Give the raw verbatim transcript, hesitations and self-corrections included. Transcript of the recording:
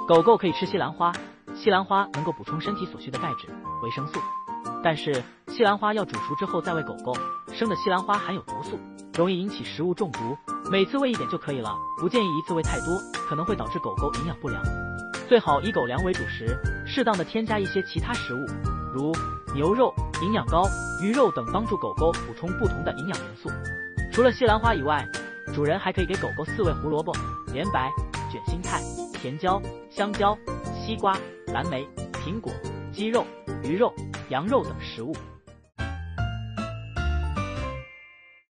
狗狗可以吃西兰花，西兰花能够补充身体所需的钙质、维生素。但是西兰花要煮熟之后再喂狗狗，生的西兰花含有毒素，容易引起食物中毒。每次喂一点就可以了，不建议一次喂太多，可能会导致狗狗营养不良。最好以狗粮为主食，适当的添加一些其他食物，如牛肉、营养膏、鱼肉等，帮助狗狗补充不同的营养元素。除了西兰花以外，主人还可以给狗狗饲喂胡萝卜、莲白、卷心菜、甜椒、香蕉、西瓜、蓝莓、苹果、鸡肉、鱼肉、羊肉等食物。